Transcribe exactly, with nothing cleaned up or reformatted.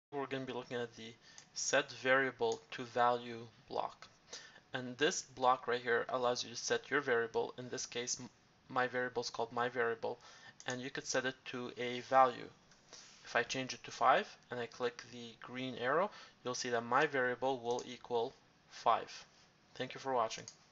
We're going to be looking at the set variable to value block. And this block right here allows you to set your variable. In this case, my variable is called my variable, and you could set it to a value. If I change it to five and I click the green arrow, you'll see that my variable will equal five. Thank you for watching.